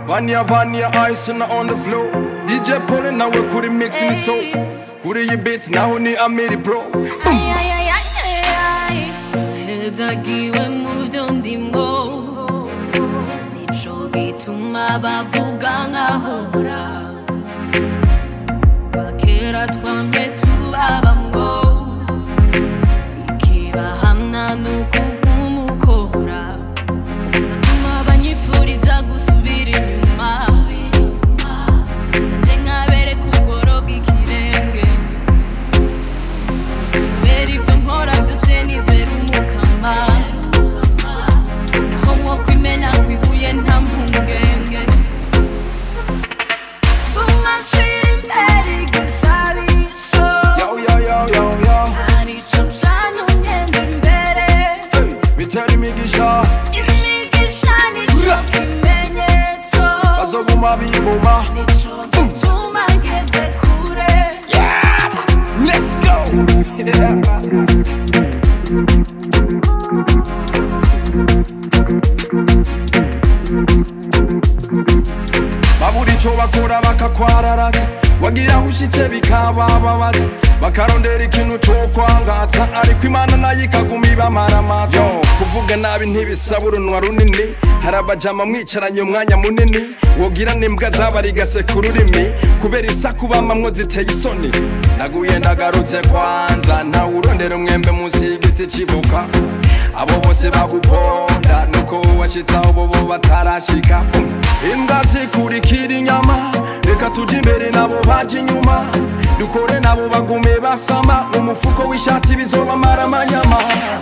Vania Ice on the floor. DJ Paulin now we're couldn't mixing the soul. Could you beats now ni Amir Pro. Narahezagiwe mudondimo nico bituma bavuga nkahora kuva kera twamye tubabamwo ikibahamna nuko kumukora natuma banyipfuriza gusubira inyuma nje nkabere kugoroga ikirenge mbere ivyo nkora byose nizera umukama naho nko kwimena kwibuye nta mpungenge umashira imbere igisabisho Yo arico mshana ungenda imbere bitera imigisha nico kimenyetso bazoguma bibuma nico gituma ngeze kure. Let's go. Baburi ico bakora bakakwararaza wagira ushitse bikabababaza bakarondera ikintu cyo kwangatsa ariko Imana nayo ikaguma ibamaramaza kuvuga nabi ntibisaba urunwa runini harabajama mwicaranye umwanya munini wogira n'imbwa zabarigase ku rurimi kubera isaku bamamwo ziteye isoni naguye ndagarutse kwanza nta urondera umwembe munsi y'igiti civuka abo bose baguponda nuko washitsaho bobo batarashika imbwa zikurikira inyama reka tuje imbere nabo baje inyuma dukore nabo bagume basama umufuko w'ishati bizobamara amanyama